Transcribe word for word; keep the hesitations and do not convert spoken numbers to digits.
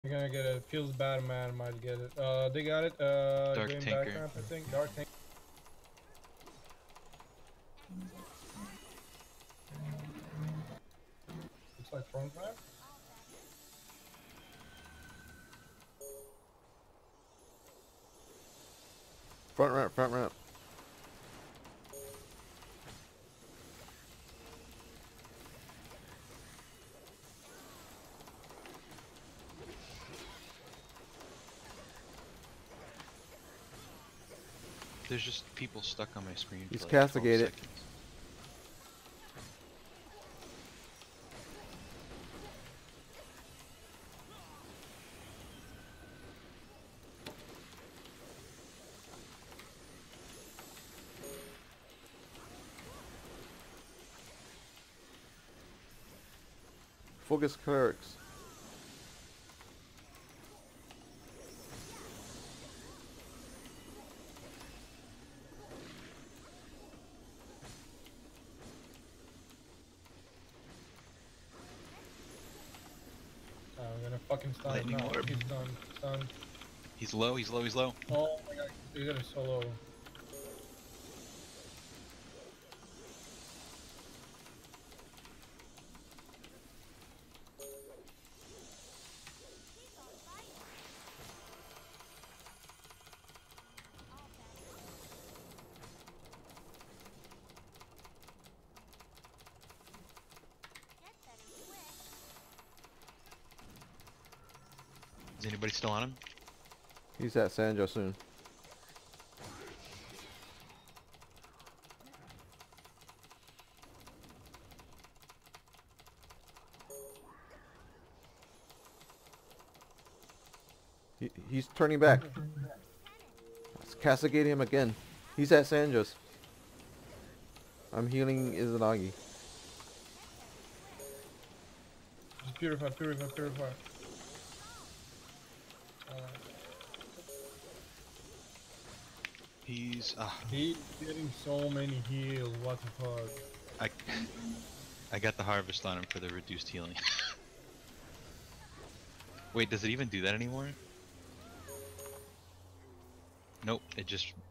You're gonna get it. Feels bad, man. Might get it. Uh, they got it. Uh, Dark going Tinker. back ramp, I think. Dark Tank. Looks like front ramp. Front ramp, front ramp. There's just people stuck on my screen. He's for like castigated. twelve seconds. Focus clerics. Uh, I'm gonna fucking stun him Lightning now. orb. He's done. Stunned. He's low, he's low, he's low. Oh my god. You got a solo. Is anybody still on him? He's at Sanjo soon. He, he's turning back. It's castigating him again. He's at Sanjo's. I'm healing Izanagi. Just purify, purify, purify. Uh, He's ah, he's getting so many heals. What the fuck? I I got the harvest on him for the reduced healing. Wait, does it even do that anymore? Nope, it just